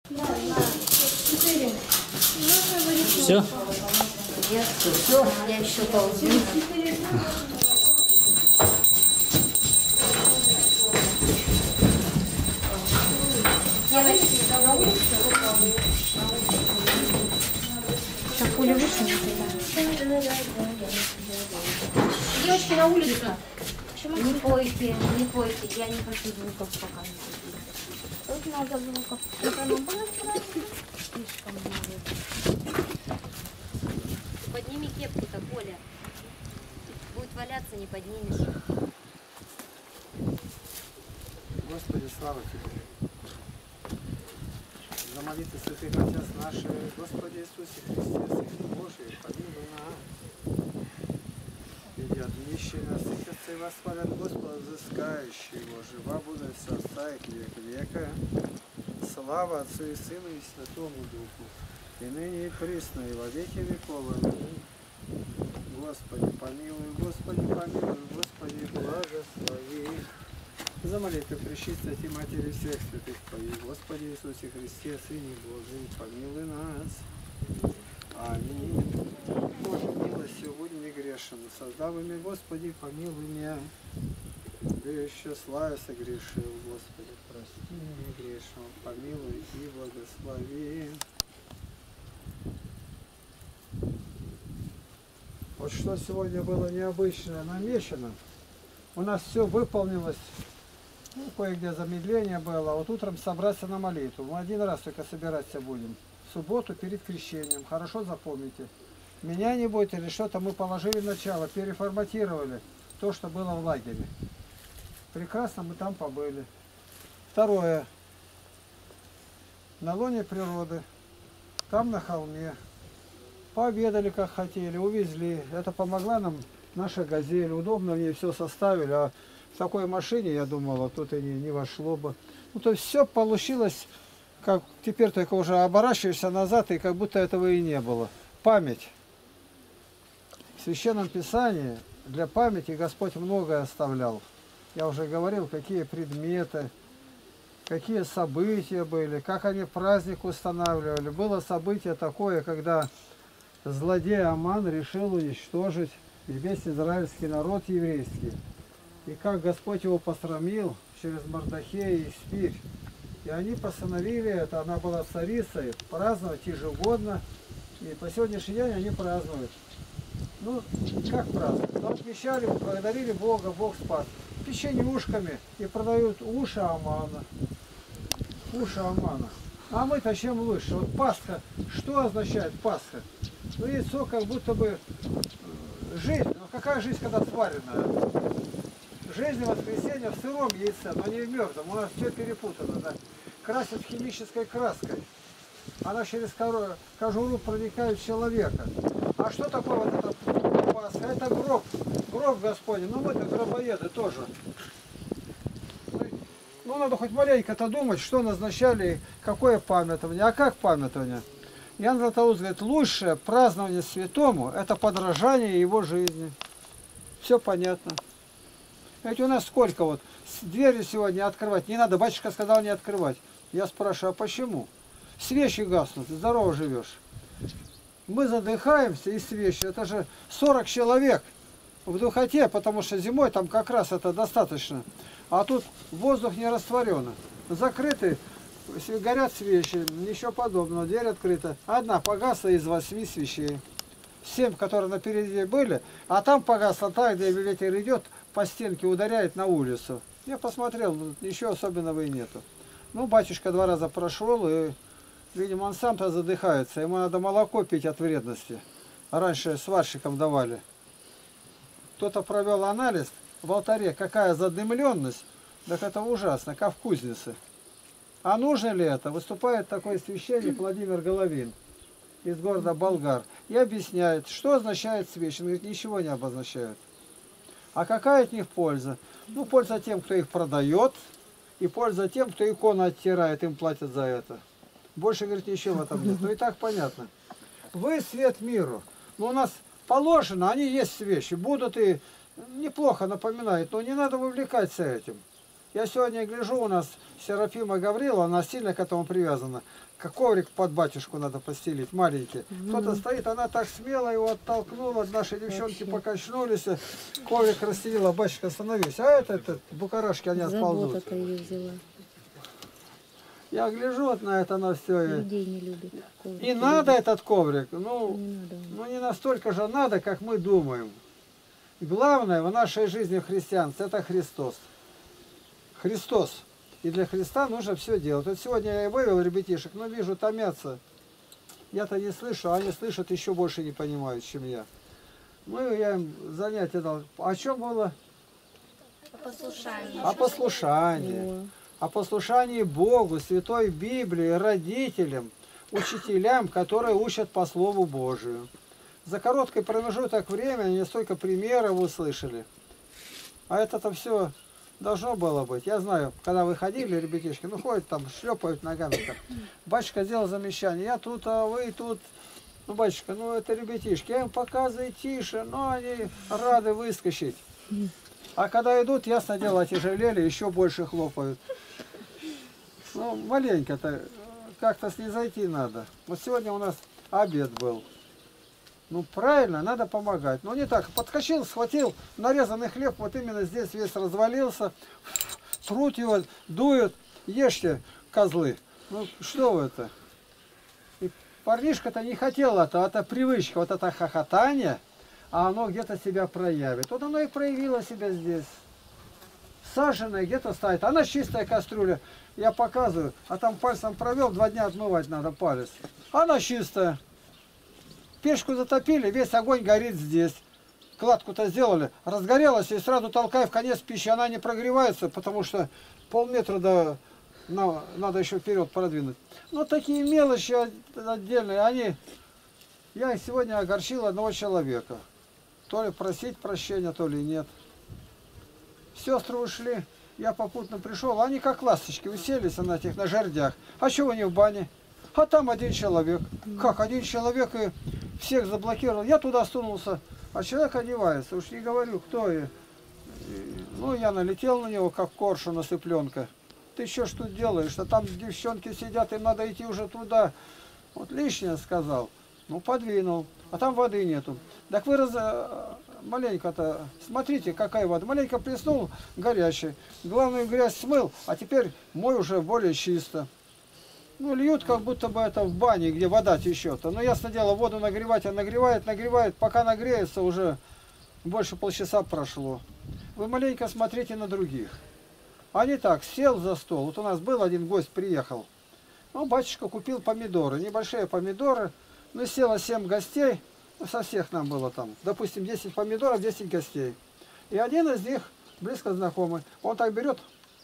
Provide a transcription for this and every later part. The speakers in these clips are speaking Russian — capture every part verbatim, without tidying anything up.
Все? Нет, все. Я еще ползу. Так, Оля вышла. Девочки, на улицу. Не пойте, не пойте. Я не хочу звуков пока не буду. Тут много звуков. Слишком много. Подними кепку-то, Коля. Будет валяться, не поднимешь. Господи, слава Тебе. За молитвы святых Отец наших, Господи Иисусе Христе, Сын Божий, помилуй нас. Идет нищий, насытятся и восхвалят Господа, взыскающий его, жива будет состаять век века. Слава Отцу и Сыну и Святому Духу, и ныне и присно, и во веки веков. Аминь. Господи, помилуй, Господи, помилуй, Господи, благослови. За молитву Пречистой Матери всех святых Твоих, Господи Иисусе Христе, Сыне Божий, помилуй нас. Аминь. Боже, милостью будь мне грешен, создав имя Господи, помилуй меня. Да еще славя согрешил, Господи, прости меня грешного, помилуй и благослови. Вот что сегодня было необычное намечено, у нас все выполнилось. Ну, кое-где замедление было, а вот утром собраться на молитву. Мы один раз только собираться будем. В субботу перед крещением. Хорошо запомните. Меня не будет или что-то мы положили начало, переформатировали то, что было в лагере. Прекрасно мы там побыли. Второе. На лоне природы. Там на холме. Пообедали как хотели, увезли. Это помогла нам наша «Газель». Удобно в ней все составили. А в такой машине, я думала, тут и не, не вошло бы. Ну, то есть все получилось, как теперь только уже оборачиваешься назад, и как будто этого и не было. Память. В Священном Писании для памяти Господь многое оставлял. Я уже говорил, какие предметы, какие события были, как они праздник устанавливали. Было событие такое, когда злодей Аман решил уничтожить весь израильский народ еврейский. И как Господь его посрамил через Мардохея и Спирь. И они постановили это, она была царицей, праздновать ежегодно. И по сегодняшний день они празднуют. Ну, как празднуют? Но отмечали, благодарили Бога, Бог спас. Печенюшками и продают уши Амана. Уши Амана. А мы-то чем лучше? Вот Пасха, что означает Пасха? Ну, яйцо как будто бы жизнь. Но какая жизнь, когда сваренная? Жизнь воскресенья в сыром яйце, но не в мертвом. У нас все перепутано. Да? Красят химической краской. Она через кожуру проникает в человека. А что такое вот это Пасха? Это гроб. Гроб Господень. Ну мы-то гробоеды тоже. Ну надо хоть маленько-то думать, что назначали, какое памятование. А как памятование? Иоанн Златоуст говорит, лучшее празднование святому – это подражание его жизни. Все понятно. Ведь у нас сколько вот, двери сегодня открывать не надо, батюшка сказал не открывать. Я спрашиваю, а почему? Свечи гаснут, здорово живешь. Мы задыхаемся и свечи, это же сорок человек в духоте, потому что зимой там как раз это достаточно. А тут воздух не растворен. Закрыты, горят свечи, ничего подобного, дверь открыта. Одна погасла из восьми свечей. Семь, которые напереди были, а там погасла та, где ветер идет, по стенке ударяет на улицу. Я посмотрел, ничего особенного и нету. Ну, батюшка два раза прошел, и, видимо, он сам-то задыхается. Ему надо молоко пить от вредности. Раньше сварщикам давали. Кто-то провел анализ в алтаре, какая задымленность. Так это ужасно, как в кузнице. А нужно ли это? Выступает такой священник Владимир Головин из города Болгар и объясняет, что означает свечи. Он говорит, ничего не обозначает. А какая от них польза? Ну, польза тем, кто их продает, и польза тем, кто икону оттирает, им платят за это. Больше, говорит, ничего в этом нет. Ну и так понятно. Вы свет миру. Но у нас положено, они есть свечи, будут и неплохо напоминают, но не надо вовлекаться этим. Я сегодня гляжу, у нас Серафима Гаврила, она сильно к этому привязана. Как коврик под батюшку надо постелить, маленький. Кто-то стоит, она так смело его оттолкнула, наши девчонки Вообще. покачнулись, коврик расстелила, батюшка, остановись. А это, это букарашки, они отползут. Забота-то ее взяла. Я гляжу вот на это, на все. Людей не любит. Коврики И надо любят. этот коврик, ну, Не надо. ну не настолько же надо, как мы думаем. Главное в нашей жизни христианства это Христос. Христос. И для Христа нужно все делать. Вот сегодня я вывел ребятишек, но вижу, томятся. Я-то не слышу, а они слышат, еще больше не понимают, чем я. Ну, я им занятие дал. О чем было? Послушание. О послушании. О, О послушании Богу, Святой Библии, родителям, учителям, которые учат по Слову Божию. За короткий промежуток времени столько примеров услышали. А это-то все должно было быть. Я знаю, когда выходили ребятишки, ну ходят там, шлепают ногами. Так. Батюшка сделал замечание, я тут, а вы тут. Ну, батюшка, ну это ребятишки, я им показываю тише, но они рады выскочить. А когда идут, ясно дело, отяжелели, еще больше хлопают. Ну, маленько-то, как-то снизойти надо. Вот сегодня у нас обед был. Ну, правильно, надо помогать. Но не так. Подскочил, схватил нарезанный хлеб, вот именно здесь весь развалился. Трут его, дуют. Ешьте, козлы. Ну, что вы это? И парнишка-то не хотел это, это привычка, вот это хохотание, а оно где-то себя проявит. Вот оно и проявило себя здесь. Саженая где-то стоит. Она чистая кастрюля. Я показываю, а там пальцем провел, два дня отмывать надо палец. Она чистая. Печку затопили, весь огонь горит здесь. Кладку-то сделали, разгорелась и сразу толкай в конец пищи. Она не прогревается, потому что полметра до... на, надо еще вперед продвинуть. Но такие мелочи отдельные, они... Я сегодня огорчил одного человека. То ли просить прощения, то ли нет. Сестры ушли, я попутно пришел, они как ласточки уселись на этих, на жердях. А чего не в бане? А там один человек. Как один человек и всех заблокировал. Я туда сунулся, а человек одевается. Уж не говорю, кто я. Ну, я налетел на него, как коршун на цыпленка. Ты что ж тут делаешь? А там девчонки сидят, им надо идти уже туда. Вот лишнее сказал. Ну, подвинул. А там воды нету. Так вы раз... маленько-то... Смотрите, какая вода. Маленько плеснул, горячий. Главную грязь смыл, а теперь мой уже более чисто. Ну, льют, как будто бы это в бане, где вода течет. Но ясно дело, воду нагревать, а нагревает, нагревает. Пока нагреется, уже больше полчаса прошло. Вы маленько смотрите на других. Они так, сел за стол. Вот у нас был один гость, приехал. Ну, батюшка купил помидоры, небольшие помидоры. Ну, село семь гостей. Ну, со всех нам было там. Допустим, десять помидоров, десять гостей. И один из них, близко знакомый, он так берет,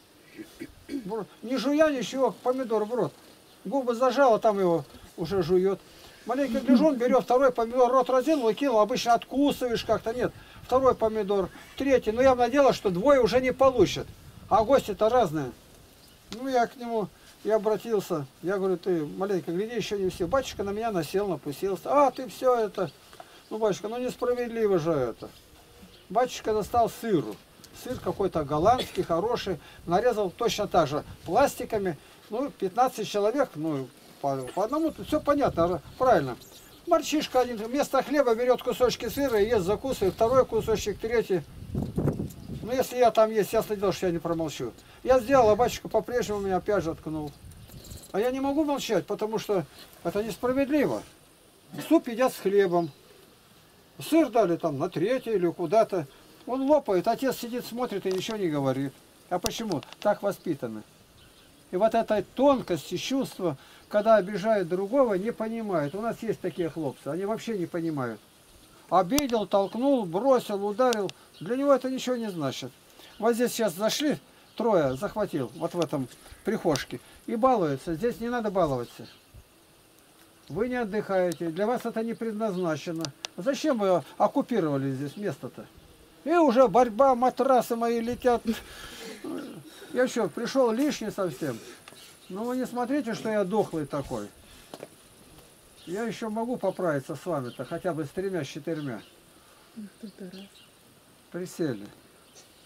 не жуя ничего, помидор в рот. Губы зажал, а там его уже жует. Маленько гляжу, он берет второй помидор, рот разинул и кинул. Обычно откусываешь как-то, нет. Второй помидор, третий. Но явно дело, что двое уже не получат. А гости-то разные. Ну, я к нему и обратился. Я говорю, ты маленько гляди, еще не все. Батюшка на меня насел, напустился. А, ты все это. Ну, батюшка, ну несправедливо же это. Батюшка достал сыру. Сыр какой-то голландский, хороший. Нарезал точно так же пластиками. Ну, пятнадцать человек, ну, по, по одному, все понятно, правильно. Мальчишка один вместо хлеба берет кусочки сыра и ест, закусывает, второй кусочек, третий. Ну, если я там есть, ясно дело, что я не промолчу. Я сделал, а батюшка по-прежнему меня опять же ткнул. А я не могу молчать, потому что это несправедливо. Суп едят с хлебом. Сыр дали там на третий или куда-то. Он лопает, отец сидит, смотрит и ничего не говорит. А почему? Так воспитаны. И вот этой тонкости чувства, когда обижают другого, не понимают. У нас есть такие хлопцы, они вообще не понимают. Обидел, толкнул, бросил, ударил. Для него это ничего не значит. Вот здесь сейчас зашли, трое захватил, вот в этом прихожке. И балуются. Здесь не надо баловаться. Вы не отдыхаете. Для вас это не предназначено. Зачем вы оккупировали здесь место-то? И уже борьба, матрасы мои летят. Я что, пришел лишний совсем? Ну вы не смотрите, что я дохлый такой. Я еще могу поправиться с вами-то, хотя бы с тремя, с четырьмя. Присели.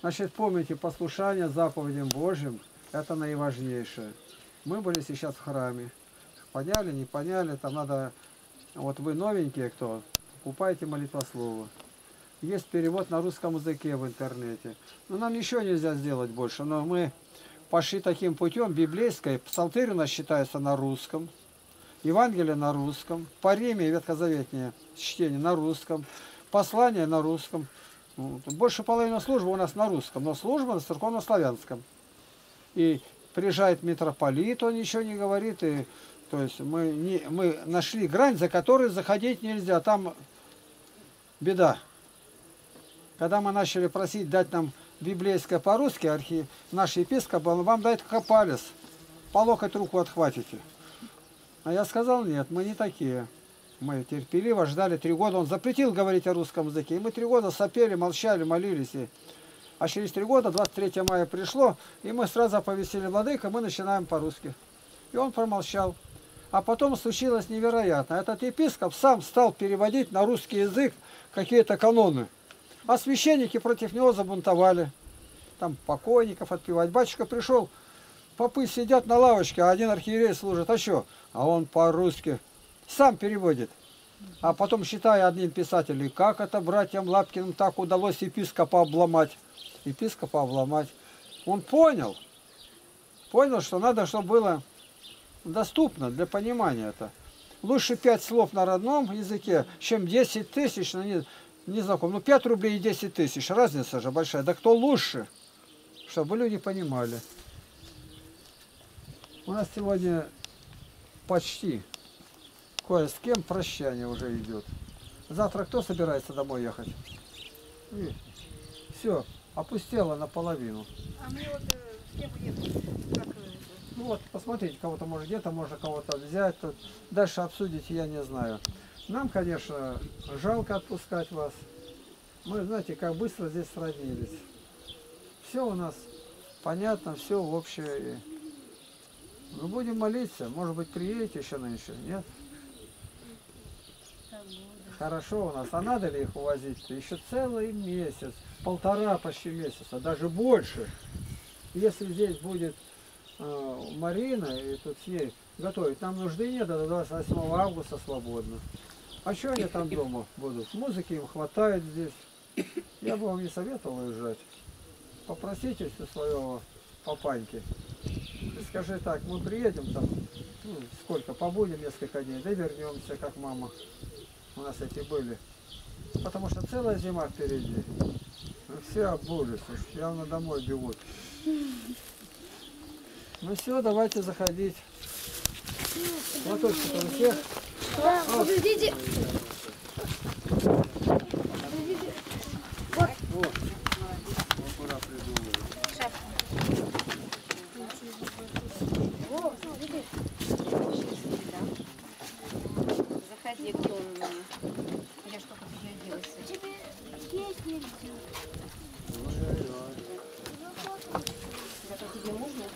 Значит, помните, послушание заповедям Божьим – это наиважнейшее. Мы были сейчас в храме. Поняли, не поняли, там надо... Вот вы новенькие кто, покупайте молитвослово. Есть перевод на русском языке в интернете. Но нам ничего нельзя сделать больше. Но мы пошли таким путем, библейской. Псалтырь у нас считается на русском. Евангелие на русском. Паримия ветхозаветнее чтение на русском. Послание на русском. Больше половины службы у нас на русском. Но служба на церковно-славянском. И приезжает митрополит, он ничего не говорит. И, то есть мы, не, мы нашли грань, за которой заходить нельзя. Там беда. Когда мы начали просить дать нам библейское по-русски, архи... наш епископ, он вам дает как палец, по локоть руку отхватите. А я сказал, нет, мы не такие. Мы терпеливо ждали три года, он запретил говорить о русском языке. И мы три года сопели, молчали, молились. И... А через три года, двадцать третьего мая пришло, и мы сразу оповестили владыка, мы начинаем по-русски. И он промолчал. А потом случилось невероятно. Этот епископ сам стал переводить на русский язык какие-то каноны. А священники против него забунтовали. Там покойников отпевать. Батюшка пришел, попы сидят на лавочке, а один архиерей служит. А что? А он по-русски сам переводит. А потом, считая одним писателем, как это братьям Лапкиным так удалось епископа обломать. Епископа обломать. Он понял. Понял, что надо, чтобы было доступно для понимания это. Лучше пять слов на родном языке, чем десять тысяч на не... Не знаком. Ну, пять рублей и десять тысяч. Разница же большая. Да кто лучше? Чтобы люди понимали. У нас сегодня почти кое с кем прощание уже идет. Завтра кто собирается домой ехать? И все, опустело наполовину. А мы вот э, с кем уехали? Как, э, Ну вот, посмотрите, кого-то может где-то, можно кого-то взять. Тут. Дальше обсудить я не знаю. Нам, конечно, жалко отпускать вас. Мы, знаете, как быстро здесь сроднились. Все у нас понятно, все общее. Мы будем молиться. Может быть, приедете еще нынче? Нет? Хорошо у нас. А надо ли их увозить-то? Еще целый месяц. Полтора почти месяца. Даже больше. Если здесь будет э, Марина, и тут с ней готовить, нам нужды нет, до двадцать восьмого августа свободно. А что они там дома будут? Музыки им хватает здесь. Я бы вам не советовал уезжать. Попросите у своего папаньки. И скажи так, мы приедем там, ну, сколько, побудем несколько дней, да вернемся, как мама. У нас эти были. Потому что целая зима впереди. Ну, все обулись, уж явно домой бегут. Ну все, давайте заходить. Вот только у всех. Да, подождите. Вот. Вот куда придумали. заходи, кто у меня. Я ж только переоделась. Тебе есть нельзя. Зато тебе можно?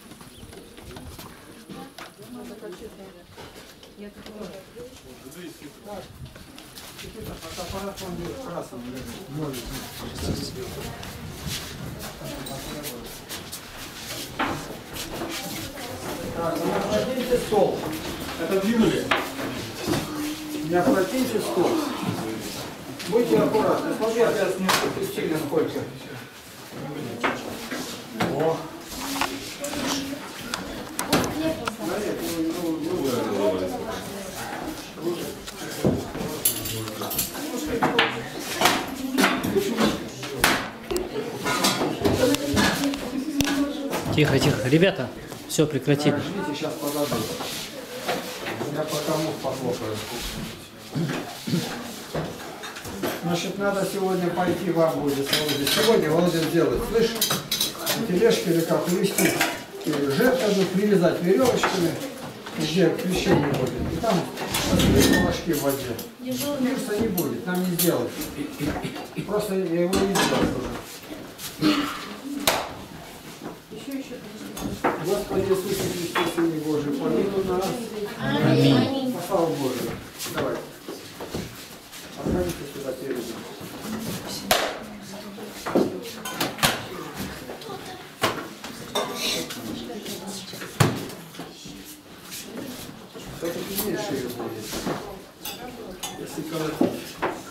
Я тут Аппарат он в красном лежит. Так, не охладите стол. Это двинули? Не охладите стол. Будьте аккуратны. Смотри, опять не пропустили сколько. О. Тихо, тихо. Ребята, все, прекратили. Так, ждите, сейчас подожду. Я пока мух похлопаю. Значит, надо сегодня пойти вам будет с Володей. Сегодня Володя сделать, слышь, тележки или как увезти, жертву привязать веревочками, где крещение будет. И там посмотреть молочки в воде. Вируса не будет, нам не сделать. Просто я его не сделал уже. Господи Иисусе Христе, Сыне Божий, помилуй нас. Аминь. По славу Божию. Давай. Отходите сюда перед ним. все-таки меньше ее будет. Если коротить.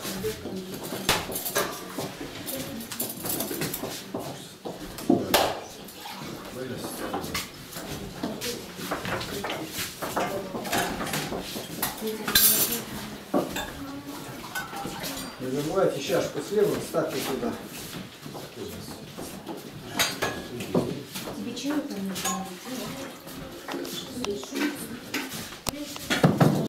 Не забывайте чашку слева, ставьте туда. Тебе чего там не понравится?